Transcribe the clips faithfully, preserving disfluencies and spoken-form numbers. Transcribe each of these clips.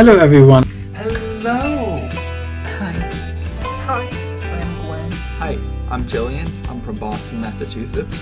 Hello everyone. Hello. Hi. Hi, I'm Gwen. Hi, I'm Jillian. I'm from Boston, Massachusetts.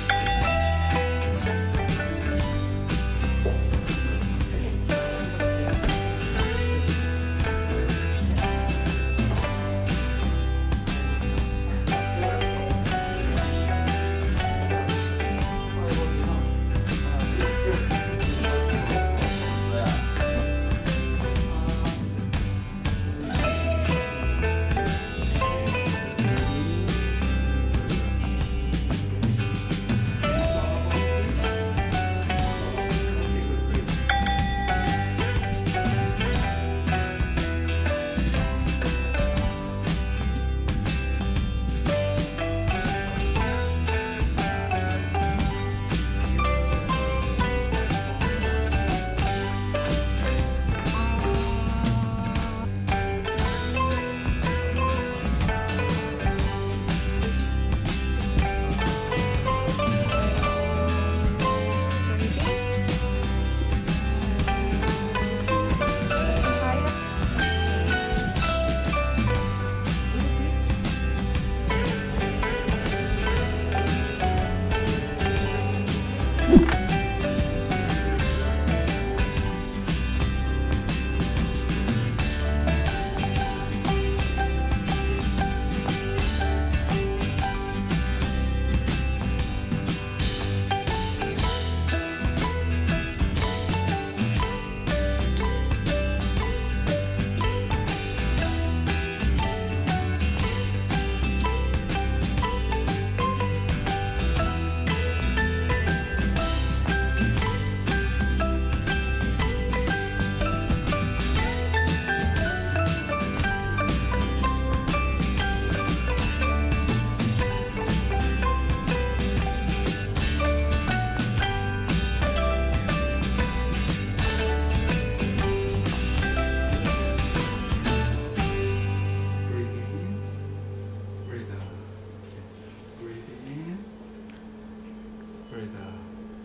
Breathe out.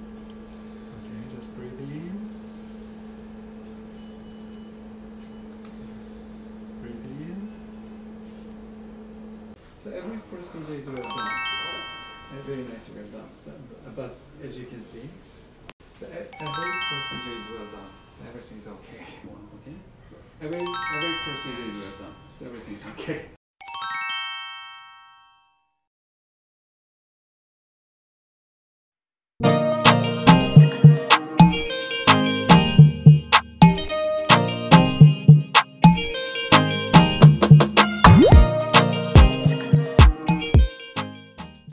Okay, just breathe in. Breathe in. So every procedure is well done. Uh, Very nice, well done. So, but as you can see, so e- every procedure is well done. So everything's okay. Okay. So every every procedure is well done. So everything's okay.